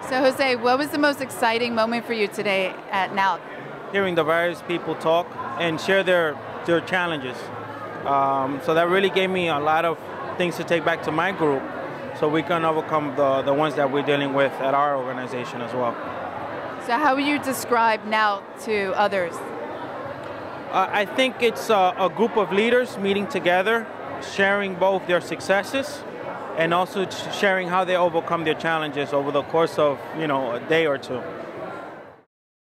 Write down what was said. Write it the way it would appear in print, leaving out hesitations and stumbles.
So Jose, what was the most exciting moment for you today at NALC? Hearing the various people talk and share their challenges. So that really gave me a lot of things to take back to my group so we can overcome the ones that we're dealing with at our organization as well. So how would you describe NALC to others? I think it's a group of leaders meeting together, sharing both their successes and also sharing how they overcome their challenges over the course of, a day or two.